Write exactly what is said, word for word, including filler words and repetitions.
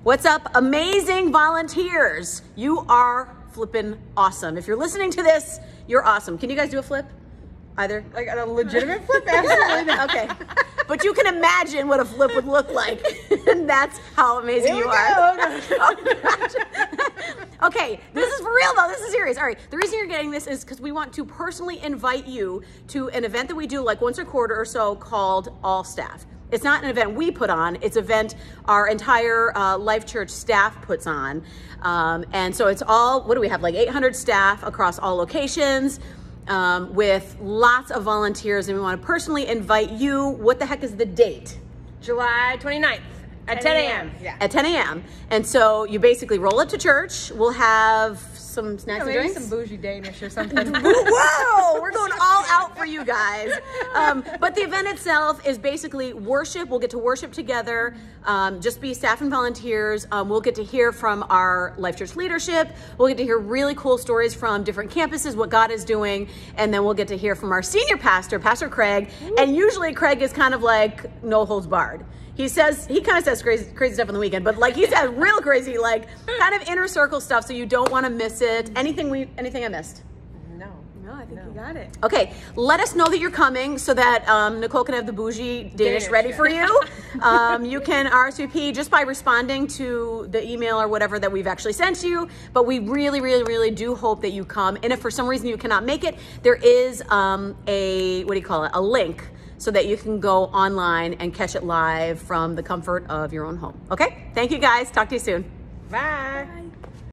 What's up, amazing volunteers? You are flipping awesome. If you're listening to this, you're awesome. Can you guys do a flip? Either? Like a legitimate flip? Absolutely not. Okay. But you can imagine what a flip would look like. And that's how amazing Here you we are. go. Okay, this is for real though, this is serious. All right, the reason you're getting this is because we want to personally invite you to an event that we do like once a quarter or so called All Staff. It's not an event we put on, it's an event our entire uh, Life Church staff puts on. Um, and so it's all, what do we have, like eight hundred staff across all locations um, with lots of volunteers, and we want to personally invite you. What the heck is the date? July twenty-ninth at ten A M Yeah. At ten A M And so you basically roll up to church. We'll have some snacks Yeah, and maybe drinks. some bougie Danish or something. Whoa, we're going all out for you guys. Um, but the event itself is basically worship. We'll get to worship together, um, just be staff and volunteers. Um, we'll get to hear from our Life Church leadership. We'll get to hear really cool stories from different campuses, what God is doing. And then we'll get to hear from our senior pastor, Pastor Craig. And usually Craig is kind of like no holds barred. He says, he kind of says crazy, crazy stuff on the weekend, but like he says real crazy, like kind of inner circle stuff. So you don't want to miss it. Anything we, anything I missed? No. No, I think No. you got it. Okay, let us know that you're coming so that um, Nicole can have the bougie Danish, Danish, ready yeah. for you. Um, you can R S V P just by responding to the email or whatever that we've actually sent you. But we really, really, really do hope that you come. And if for some reason you cannot make it, there is um, a, what do you call it, a link so that you can go online and catch it live from the comfort of your own home. Okay, thank you guys. Talk to you soon. Bye.